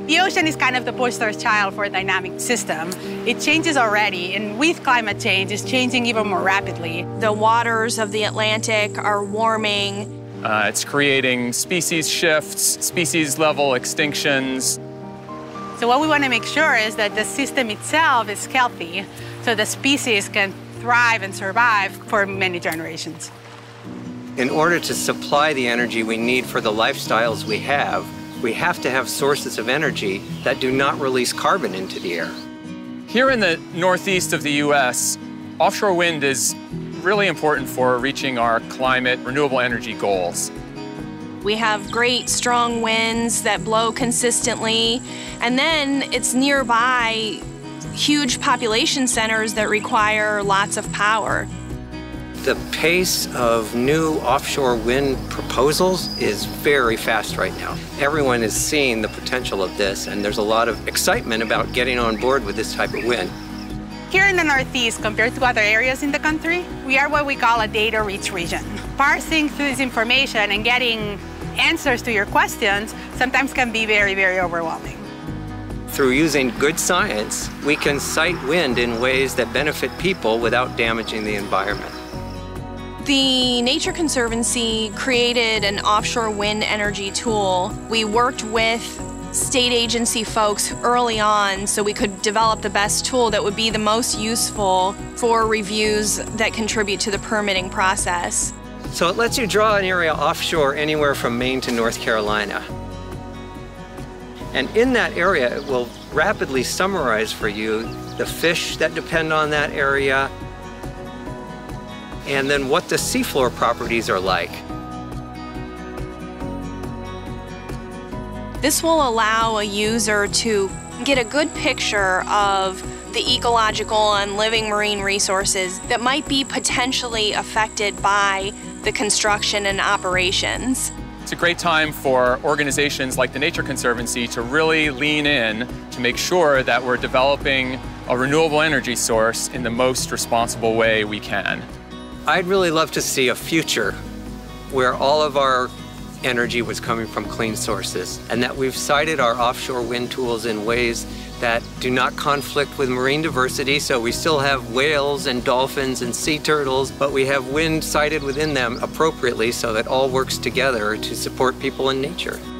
The ocean is kind of the poster child for a dynamic system. It changes already, and with climate change, it's changing even more rapidly. The waters of the Atlantic are warming. It's creating species shifts, species level extinctions. So what we want to make sure is that the system itself is healthy, so the species can thrive and survive for many generations. In order to supply the energy we need for the lifestyles we have to have sources of energy that do not release carbon into the air. Here in the northeast of the U.S., offshore wind is really important for reaching our climate renewable energy goals. We have great strong winds that blow consistently, and then it's nearby huge population centers that require lots of power. The pace of new offshore wind proposals is very fast right now. Everyone is seeing the potential of this, and there's a lot of excitement about getting on board with this type of wind. Here in the Northeast, compared to other areas in the country, we are what we call a data-rich region. Parsing through this information and getting answers to your questions sometimes can be very, very overwhelming. Through using good science, we can cite wind in ways that benefit people without damaging the environment. The Nature Conservancy created an offshore wind energy tool. We worked with state agency folks early on so we could develop the best tool that would be the most useful for reviews that contribute to the permitting process. So it lets you draw an area offshore anywhere from Maine to North Carolina. And in that area, it will rapidly summarize for you the fish that depend on that area, and then what the seafloor properties are like. This will allow a user to get a good picture of the ecological and living marine resources that might be potentially affected by the construction and operations. It's a great time for organizations like the Nature Conservancy to really lean in to make sure that we're developing a renewable energy source in the most responsible way we can. I'd really love to see a future where all of our energy was coming from clean sources, and that we've sited our offshore wind tools in ways that do not conflict with marine diversity, so we still have whales and dolphins and sea turtles, but we have wind sited within them appropriately so that all works together to support people and nature.